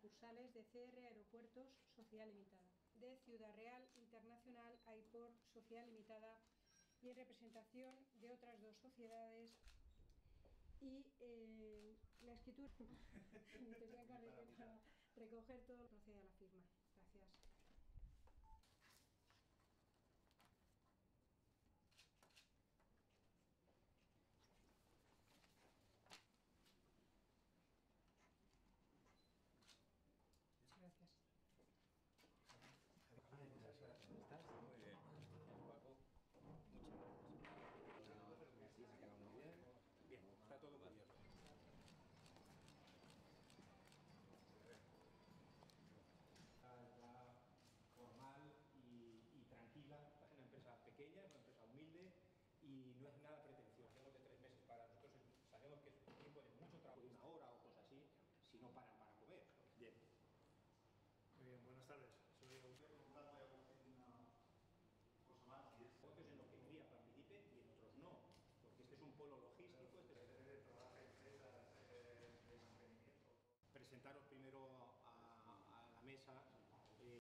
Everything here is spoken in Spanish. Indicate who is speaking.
Speaker 1: sucursales de CR Aeropuertos Sociedad Limitada, de Ciudad Real International Airport Sociedad Limitada y en representación de otras dos sociedades y la escritura que se encargue para recoger todo, procede a la firma. Gracias. Gracias.
Speaker 2: ¿Estás? Muy bien. Paco, muchas gracias. Sí, se ha quedado muy bien. Bien, está todo cubierto. Formal y tranquila. Es una empresa pequeña, es una empresa humilde y no es nada pretencioso. Menos de 3 meses para nosotros sabemos que es un tiempo de mucho trabajo, de 1 hora o cosas así, si no paran para comer. Bien.
Speaker 3: Muy bien, buenas tardes.